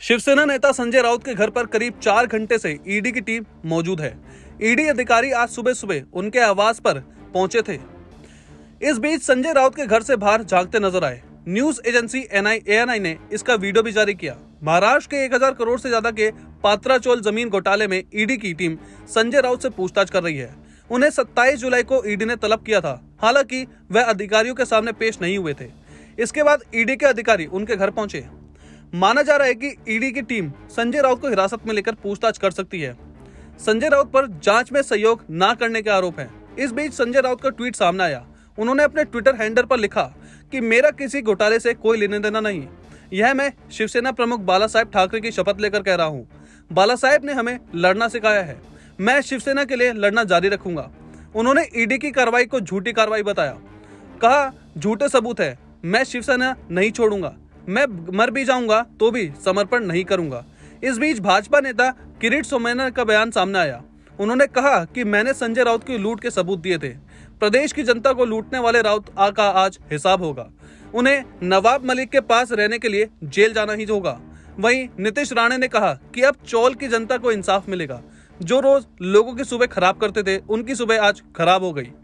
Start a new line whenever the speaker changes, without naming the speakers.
शिवसेना नेता संजय राउत के घर पर करीब 4 घंटे से ईडी की टीम मौजूद है। ईडी अधिकारी आज सुबह सुबह उनके आवास पर पहुंचे थे। इस बीच संजय राउत के घर से बाहर झांकते नजर आए। न्यूज एजेंसी ANI ने इसका वीडियो भी जारी किया। महाराष्ट्र के 1000 करोड़ से ज्यादा के पात्राचौल जमीन घोटाले में ईडी की टीम संजय राउत से पूछताछ कर रही है। उन्हें 27 जुलाई को ईडी ने तलब किया था, हालांकि वह अधिकारियों के सामने पेश नहीं हुए थे। इसके बाद ईडी के अधिकारी उनके घर पहुंचे। माना जा रहा है कि ईडी की टीम संजय राउत को हिरासत में लेकर पूछताछ कर सकती है। संजय राउत पर जांच में सहयोग न करने के आरोप हैं। इस बीच संजय राउत का ट्वीट सामने आया। उन्होंने अपने ट्विटर हैंडल पर लिखा कि मेरा किसी घोटाले से कोई लेना देना नहीं। यह मैं शिवसेना प्रमुख बाला साहेब ठाकरे की शपथ लेकर कह रहा हूँ। बाला साहेब ने हमें लड़ना सिखाया है। मैं शिवसेना के लिए लड़ना जारी रखूंगा। उन्होंने ईडी की कार्रवाई को झूठी कार्रवाई बताया। कहा, झूठे सबूत है, मैं शिवसेना नहीं छोड़ूंगा। मैं मर भी जाऊंगा तो भी समर्पण नहीं करूंगा। इस बीच भाजपा नेता किरीट सोमैना का बयान सामने आया। उन्होंने कहा कि मैंने संजय राउत की लूट के सबूत दिए थे। प्रदेश की जनता को लूटने वाले राउत का आज हिसाब होगा। उन्हें नवाब मलिक के पास रहने के लिए जेल जाना ही होगा। वहीं नीतीश राणे ने कहा कि अब चौल की जनता को इंसाफ मिलेगा। जो रोज लोगों की सुबह खराब करते थे, उनकी सुबह आज खराब हो गई।